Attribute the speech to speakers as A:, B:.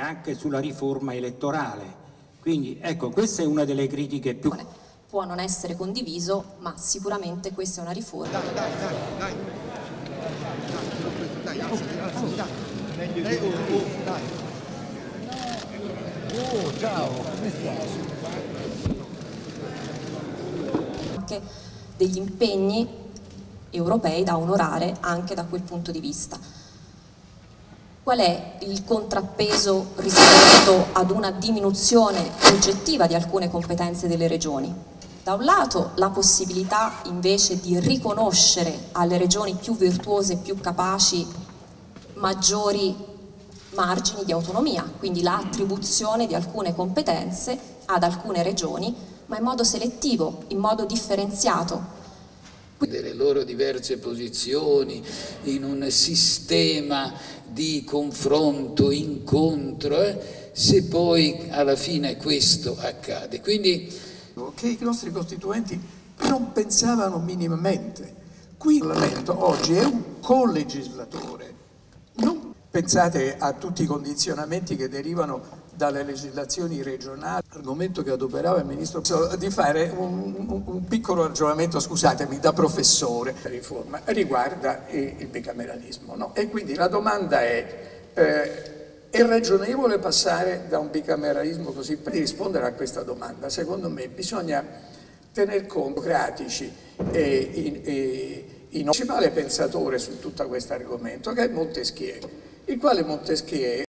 A: anche sulla riforma elettorale. Quindi ecco, questa è una delle critiche più...
B: Può non essere condiviso, ma sicuramente questa è una riforma.
C: Ciao,
B: Anche degli impegni europei da onorare anche da quel punto di vista. Qual è il contrappeso rispetto ad una diminuzione oggettiva di alcune competenze delle regioni? Da un lato la possibilità invece di riconoscere alle regioni più virtuose, più capaci, maggiori margini di autonomia, quindi l'attribuzione di alcune competenze ad alcune regioni, ma in modo selettivo, in modo differenziato.
D: Delle loro diverse posizioni in un sistema di confronto, incontro, se poi alla fine questo accade. Quindi
C: che i nostri costituenti non pensavano minimamente. Qui il Parlamento oggi è un colegislatore. Non pensate a tutti i condizionamenti che derivano dalle legislazioni regionali. L'argomento che adoperava il Ministro di fare un piccolo ragionamento, scusatemi, da professore. La riforma riguarda il bicameralismo, no? E quindi la domanda è ragionevole passare da un bicameralismo così? Per rispondere a questa domanda, secondo me, bisogna tener conto democratici e il principale pensatore su tutto questo argomento, che è Montesquieu, il quale Montesquieu